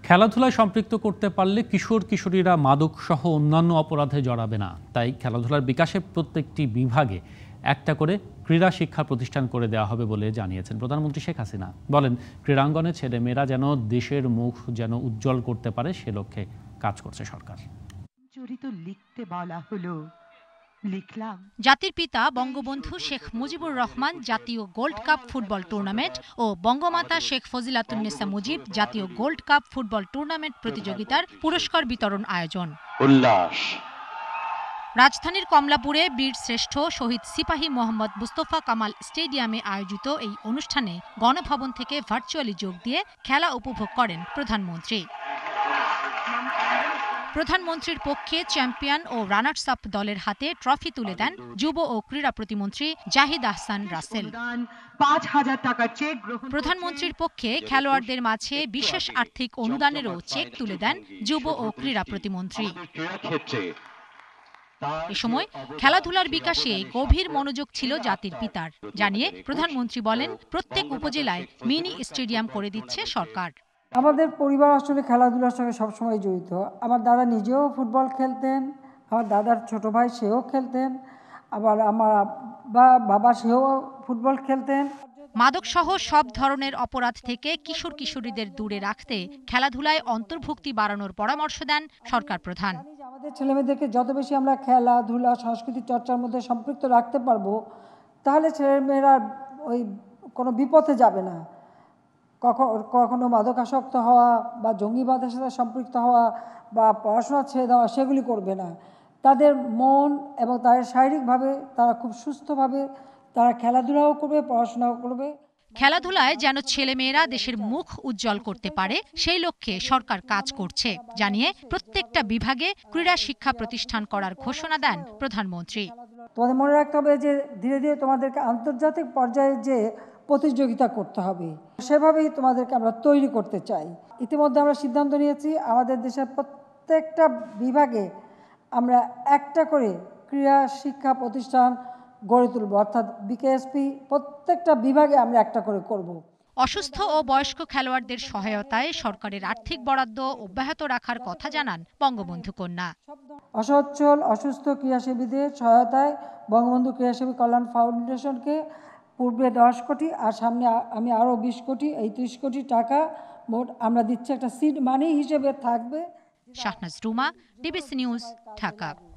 খেলাধুলায় সম্পৃক্ত করতে পারলে কিশোর কিশোরীরা মাদক সহ অন্যান্য অপরাধে জড়াবে না। তাই খেলাধুলার বিকাশে প্রত্যেকটি বিভাগে একটা করে ক্রীড়া শিক্ষা প্রতিষ্ঠান করে দেওয়া হবে বলে জানিয়েছেন প্রধানমন্ত্রী শেখ হাসিনা। বলেন, ক্রীড়াঙ্গনে ছেলেমেয়েরা যেন দেশের মুখ যেন উজ্জ্বল করতে পারে সে লক্ষ্যে কাজ করছে সরকার। লিখতে বলা হলো, জাতির পিতা বঙ্গবন্ধু শেখ মুজিবুর রহমান জাতীয় গোল্ড কাপ ফুটবল টুর্নামেন্ট ও বঙ্গমাতা শেখ ফজিলাতুন্নেসা মুজিব জাতীয় গোল্ড কাপ ফুটবল টুর্নামেন্ট প্রতিযোগিতার পুরস্কার বিতরণ আয়োজন। রাজধানীর কমলাপুরে বীর শ্রেষ্ঠ শহীদ সিপাহী মোহাম্মদ মুস্তফা কামাল স্টেডিয়ামে আয়োজিত এই অনুষ্ঠানে গণভবন থেকে ভার্চুয়ালি যোগ দিয়ে খেলা উপভোগ করেন প্রধানমন্ত্রী। প্রধানমন্ত্রীর পক্ষে চ্যাম্পিয়ন ও রানার্স আপ দলের হাতে ট্রফি তুলে দেন যুব ও ক্রীড়া প্রতিমন্ত্রী জাহিদ আহসান রাসেল। প্রধানমন্ত্রীর পক্ষে খেলোয়াড়দের মাঝে বিশেষ আর্থিক অনুদানেরও চেক তুলে দেন যুব ও ক্রীড়া প্রতিমন্ত্রী। এ সময় খেলাধুলার বিকাশে গভীর মনোযোগ ছিল জাতির পিতার জানিয়ে প্রধানমন্ত্রী বলেন, প্রত্যেক উপজেলায় মিনি স্টেডিয়াম করে দিচ্ছে সরকার। আমাদের পরিবার আসলে খেলাধুলার সঙ্গে সবসময় জড়িত। আমার দাদা নিজেও ফুটবল খেলতেন, আমার দাদার ছোট ভাই সেও খেলতেন, আবার আমার বাবা সেও ফুটবল খেলতেন। মাদকসহ সব ধরনের অপরাধ থেকে কিশোর কিশোরীদের দূরে রাখতে খেলাধুলায় অন্তর্ভুক্তি বাড়ানোর পরামর্শ দেন সরকার প্রধান। আমাদের ছেলেমেয়েদেরকে যত বেশি আমরা খেলাধুলা সংস্কৃতি চর্চার মধ্যে সম্পৃক্ত রাখতে পারবো, তাহলে ছেলেমেয়েরা ওই কোনো বিপথে যাবে না। কখনো মাদকাসক্ত হওয়া বা জঙ্গিবাদের সাথে সম্পৃক্ত হওয়া বা পড়াশোনা ছেড়ে দেওয়া সেগুলি করবে না। তাদের মন এবং তাদের শারীরিকভাবে তারা খুব সুস্থভাবে তারা খেলাধুলাও করবে, পড়াশোনাও করবে। খেলাধুলায় যেন ছেলেমেয়েরা দেশের মুখ উজ্জ্বল করতে পারে সেই লক্ষ্যে সরকার কাজ করছে জানিয়ে প্রত্যেকটা বিভাগে ক্রীড়া শিক্ষা প্রতিষ্ঠান করার ঘোষণা দেন প্রধানমন্ত্রী। তোমাদের মনে রাখতে হবে যে ধীরে ধীরে তোমাদেরকে আন্তর্জাতিক পর্যায়ে যে প্রতিযোগিতা করতে হবে, সেভাবেই তোমাদেরকে আমরা তৈরি করতে চাই। ইতিমধ্যে আমরা সিদ্ধান্ত নিয়েছি আমাদের দেশের প্রত্যেকটা বিভাগে আমরা একটা করে ক্রীড়া শিক্ষা প্রতিষ্ঠান গড়ে তুলব, অর্থাৎ বিকেএসপি প্রত্যেকটা বিভাগে আমরা একটা করে করব। অসুস্থ ও বয়স্ক খেলোয়াড়দের সহায়তায় সরকারের আর্থিক বরাদ্দ অব্যাহত রাখার কথা জানান বঙ্গবন্ধু কন্যা। অসচ্ছল অসুস্থ ক্রীড়াসেবীদের সহায়তায় বঙ্গবন্ধু ক্রীড়াসেবী কল্যাণ ফাউন্ডেশনকে পূর্বে 10 কোটি আর সামনে আমি আরও 20 কোটি, এই 30 কোটি টাকা মোট আমরা দিচ্ছি, একটা সিড মানি হিসেবে থাকবে। Shahnaz Ruma, DBC news, Dhaka.